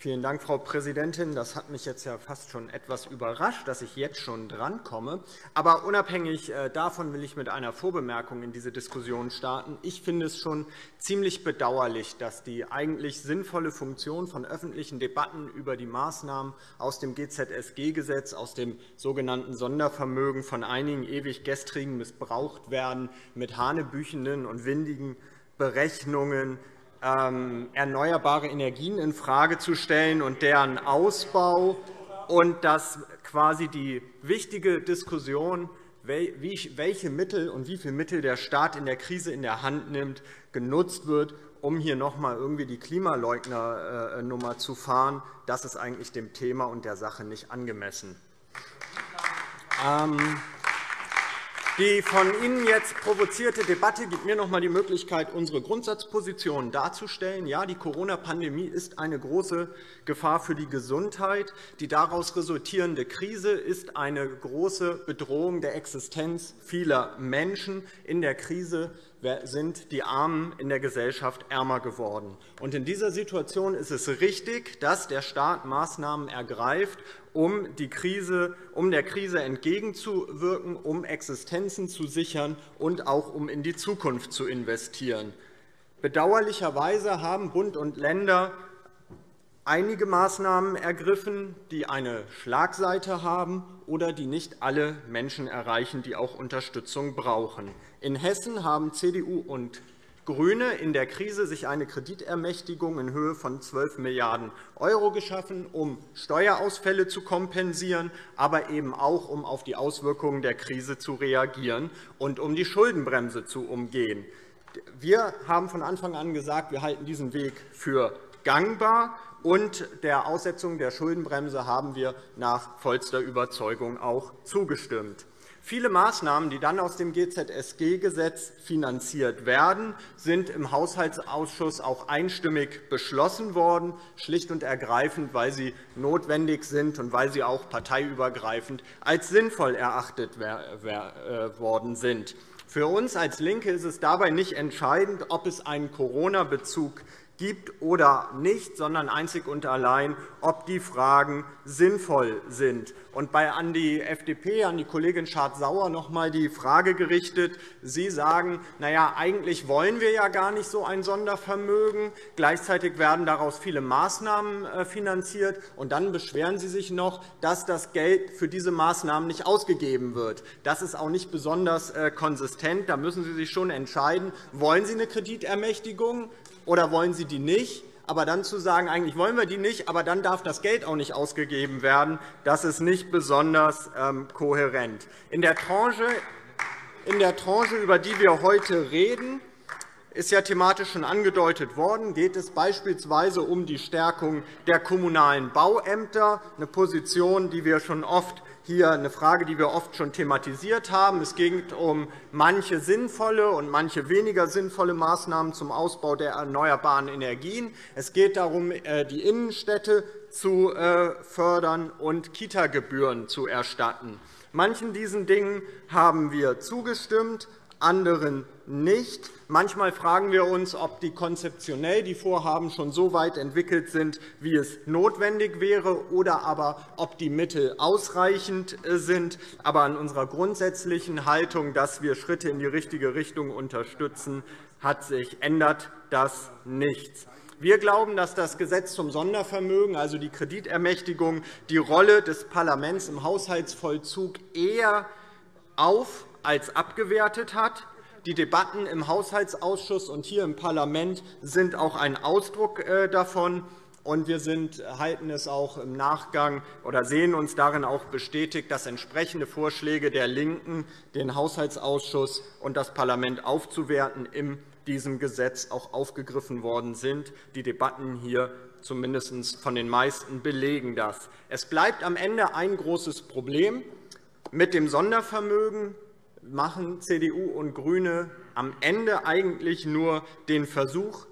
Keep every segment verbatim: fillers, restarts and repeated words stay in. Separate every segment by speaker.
Speaker 1: Vielen Dank, Frau Präsidentin. Das hat mich jetzt ja fast schon etwas überrascht, dass ich jetzt schon drankomme. Aber unabhängig davon will ich mit einer Vorbemerkung in diese Diskussion starten. Ich finde es schon ziemlich bedauerlich, dass die eigentlich sinnvolle Funktion von öffentlichen Debatten über die Maßnahmen aus dem G Z S G-Gesetz, aus dem sogenannten Sondervermögen von einigen ewig gestrigen missbraucht werden, mit hanebüchenden und windigen Berechnungen, erneuerbare Energien infrage zu stellen und deren Ausbau, und dass quasi die wichtige Diskussion, welche Mittel und wie viele Mittel der Staat in der Krise in der Hand nimmt, genutzt wird, um hier noch einmal irgendwie die Klimaleugner-Nummer zu fahren. Das ist eigentlich dem Thema und der Sache nicht angemessen. Die von Ihnen jetzt provozierte Debatte gibt mir noch einmal die Möglichkeit, unsere Grundsatzpositionen darzustellen. Ja, die Corona-Pandemie ist eine große Gefahr für die Gesundheit. Die daraus resultierende Krise ist eine große Bedrohung der Existenz vieler Menschen. In der Krise sind die Armen in der Gesellschaft ärmer geworden. In dieser Situation ist es richtig, dass der Staat Maßnahmen ergreift, um, die Krise, um der Krise entgegenzuwirken, um Existenzen zu sichern und auch um in die Zukunft zu investieren. Bedauerlicherweise haben Bund und Länder einige Maßnahmen ergriffen, die eine Schlagseite haben oder die nicht alle Menschen erreichen, die auch Unterstützung brauchen. In Hessen haben C D U und GRÜNE in der Krise sich eine Kreditermächtigung in Höhe von zwölf Milliarden € geschaffen, um Steuerausfälle zu kompensieren, aber eben auch, um auf die Auswirkungen der Krise zu reagieren und um die Schuldenbremse zu umgehen. Wir haben von Anfang an gesagt, wir halten diesen Weg für gangbar, und der Aussetzung der Schuldenbremse haben wir nach vollster Überzeugung auch zugestimmt. Viele Maßnahmen, die dann aus dem G Z S G-Gesetz finanziert werden, sind im Haushaltsausschuss auch einstimmig beschlossen worden, schlicht und ergreifend, weil sie notwendig sind und weil sie auch parteiübergreifend als sinnvoll erachtet worden sind. Für uns als LINKE ist es dabei nicht entscheidend, ob es einen Corona-Bezug gibt oder nicht, sondern einzig und allein, ob die Fragen sinnvoll sind. Und bei an die F D P, an die Kollegin Schardt-Sauer noch einmal die Frage gerichtet. Sie sagen, na ja, eigentlich wollen wir ja gar nicht so ein Sondervermögen. Gleichzeitig werden daraus viele Maßnahmen finanziert. Und dann beschweren Sie sich noch, dass das Geld für diese Maßnahmen nicht ausgegeben wird. Das ist auch nicht besonders konsistent. Da müssen Sie sich schon entscheiden, wollen Sie eine Kreditermächtigung oder wollen Sie die nicht? Aber dann zu sagen, eigentlich wollen wir die nicht, aber dann darf das Geld auch nicht ausgegeben werden, das ist nicht besonders kohärent. In der Tranche, in der Tranche, über die wir heute reden, ist ja thematisch schon angedeutet worden, geht es beispielsweise um die Stärkung der kommunalen Bauämter, eine Position, die wir schon oft hier eine Frage, die wir oft schon thematisiert haben. Es geht um manche sinnvolle und manche weniger sinnvolle Maßnahmen zum Ausbau der erneuerbaren Energien. Es geht darum, die Innenstädte zu fördern und Kita-Gebühren zu erstatten. Manchen diesen Dingen haben wir zugestimmt, anderen nicht. Manchmal fragen wir uns, ob die konzeptionell die Vorhaben schon so weit entwickelt sind, wie es notwendig wäre, oder aber ob die Mittel ausreichend sind. Aber an unserer grundsätzlichen Haltung, dass wir Schritte in die richtige Richtung unterstützen, hat sich, ändert das nichts. Wir glauben, dass das Gesetz zum Sondervermögen, also die Kreditermächtigung, die Rolle des Parlaments im Haushaltsvollzug eher auf als abgewertet hat. Die Debatten im Haushaltsausschuss und hier im Parlament sind auch ein Ausdruck davon. Und wir sind, halten es auch im Nachgang oder sehen uns darin auch bestätigt, dass entsprechende Vorschläge der LINKEN, den Haushaltsausschuss und das Parlament aufzuwerten, in diesem Gesetz auch aufgegriffen worden sind. Die Debatten hier zumindest von den meisten belegen das. Es bleibt am Ende ein großes Problem. Mit dem Sondervermögen machen C D U und GRÜNE am Ende eigentlich nur den Versuch,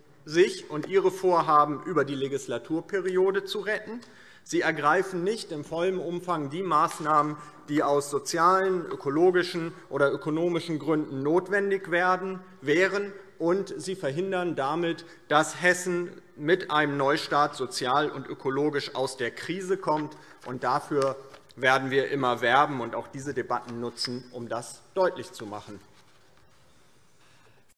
Speaker 1: sich und ihre Vorhaben über die Legislaturperiode zu retten. Sie ergreifen nicht im vollen Umfang die Maßnahmen, die aus sozialen, ökologischen oder ökonomischen Gründen notwendig wären, und Sie verhindern damit, dass Hessen mit einem Neustart sozial und ökologisch aus der Krise kommt. Und dafür werden wir immer werben und auch diese Debatten nutzen, um das deutlich zu machen.